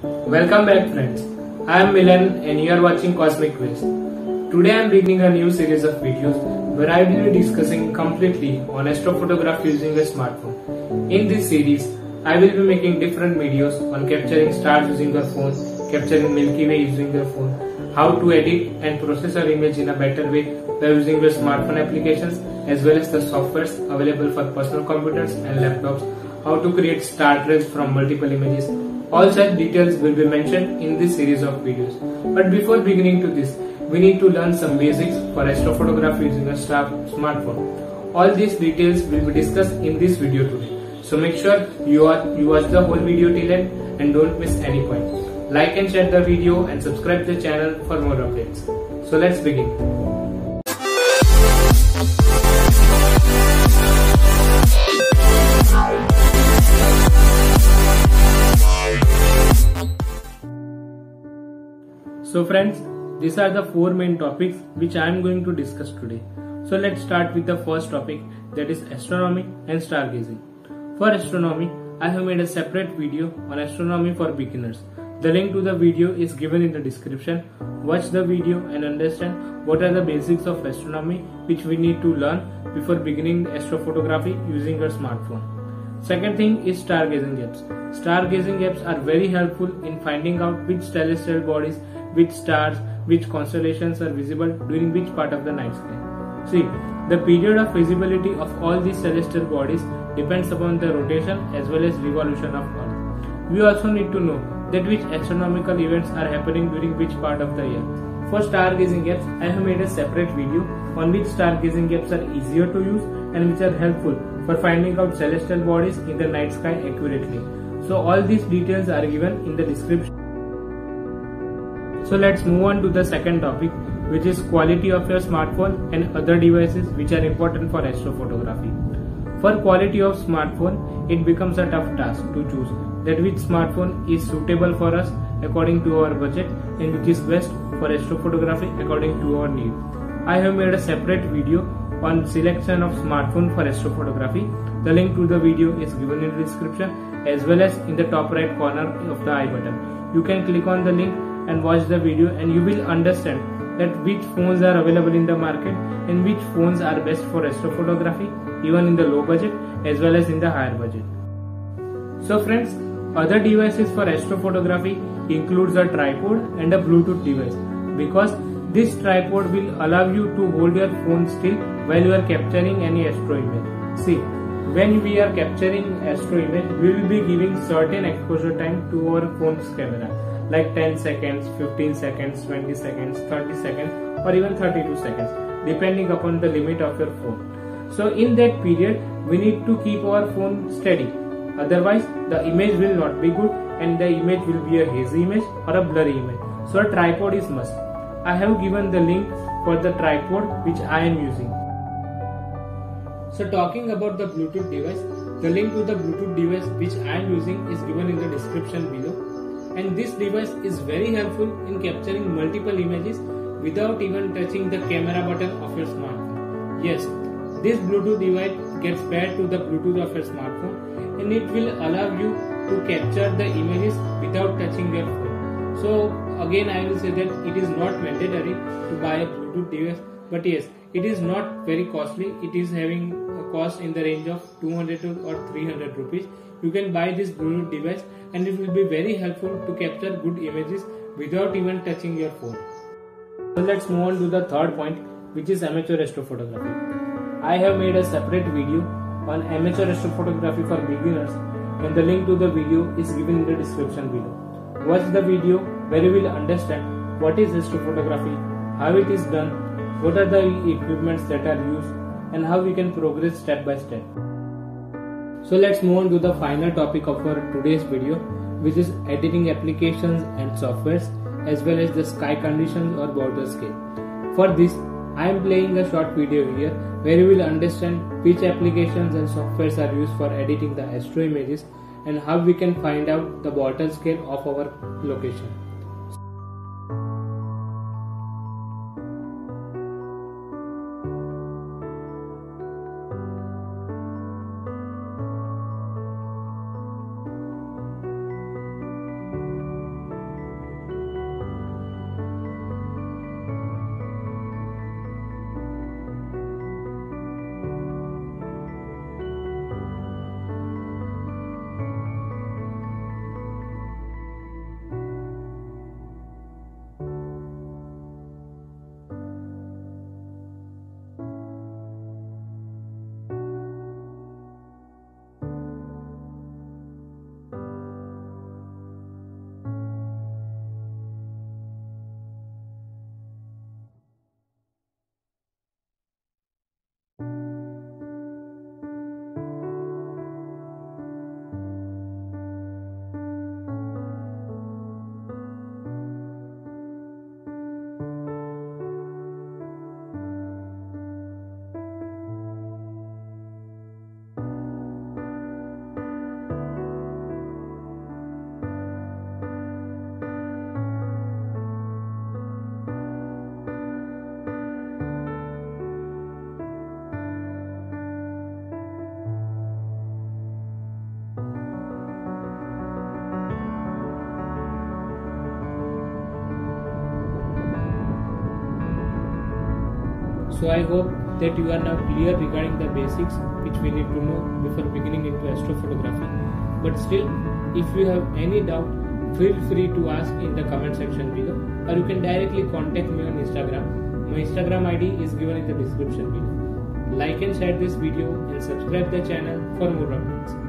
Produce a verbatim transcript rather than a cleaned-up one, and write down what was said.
Welcome back friends. I am Milan and you are watching Cosmic Waves. Today I am beginning a new series of videos where I will be discussing completely on astrophotography using a smartphone. In this series, I will be making different videos on capturing stars using your phone, capturing Milky Way using your phone, how to edit and process our image in a better way by using your smartphone applications, as well as the softwares available for personal computers and laptops, how to create star trails from multiple images. All such details will be mentioned in this series of videos. But before beginning to this, we need to learn some basics for astrophotography using a star smartphone. All these details will be discussed in this video today. So make sure you are you watch the whole video till end and don't miss any point. Like and share the video and subscribe the channel for more updates. So let's begin. So friends, these are the four main topics which I am going to discuss today. So let's start with the first topic, that is astronomy and stargazing. For astronomy, I have made a separate video on astronomy for beginners. The link to the video is given in the description. Watch the video and understand what are the basics of astronomy which we need to learn before beginning astrophotography using your smartphone. Second thing is stargazing apps. Stargazing apps are very helpful in finding out which celestial bodies, which stars, which constellations are visible during which part of the night sky. See, the period of visibility of all these celestial bodies depends upon the rotation as well as revolution of Earth. We also need to know that which astronomical events are happening during which part of the year. For stargazing apps, I have made a separate video on which stargazing apps are easier to use and which are helpful for finding out celestial bodies in the night sky accurately. So all these details are given in the description. So let's move on to the second topic, which is quality of your smartphone and other devices which are important for astrophotography. For quality of smartphone, it becomes a tough task to choose that which smartphone is suitable for us according to our budget and which is best for astrophotography according to our need. I have made a separate video on selection of smartphone for astrophotography. The link to the video is given in the description as well as in the top right corner of the I button. You can click on the link and watch the video and you will understand that which phones are available in the market and which phones are best for astrophotography even in the low budget as well as in the higher budget. So friends, other devices for astrophotography includes a tripod and a Bluetooth device, because this tripod will allow you to hold your phone still while you are capturing any astro image. See, when we are capturing astro image, we will be giving certain exposure time to our phone's camera, like ten seconds, fifteen seconds, twenty seconds, thirty seconds or even thirty-two seconds, depending upon the limit of your phone. So in that period, we need to keep our phone steady. Otherwise, the image will not be good and the image will be a hazy image or a blurry image. So a tripod is must. I have given the link for the tripod which I am using. So talking about the Bluetooth device, the link to the Bluetooth device which I am using is given in the description below. And this device is very helpful in capturing multiple images without even touching the camera button of your smartphone. Yes, this Bluetooth device gets paired to the Bluetooth of your smartphone and it will allow you to capture the images without touching your phone. So again I will say that it is not mandatory to buy a Bluetooth device, but yes, it is not very costly. It is having a cost in the range of two hundred or three hundred rupees. You can buy this Bluetooth device and it will be very helpful to capture good images without even touching your phone. So let's move on to the third point, which is amateur astrophotography. I have made a separate video on amateur astrophotography for beginners and the link to the video is given in the description below. Watch the video where you will understand what is astrophotography, how it is done, what are the equipments that are used and how we can progress step by step. So let's move on to the final topic of our today's video, which is editing applications and softwares as well as the sky conditions or border scale. For this, I am playing a short video here where you will understand which applications and softwares are used for editing the astro images and how we can find out the border scale of our location. So I hope that you are now clear regarding the basics which we need to know before beginning into astrophotography. But still, if you have any doubt, feel free to ask in the comment section below, or you can directly contact me on Instagram. My Instagram I D is given in the description below. Like and share this video and subscribe the channel for more updates.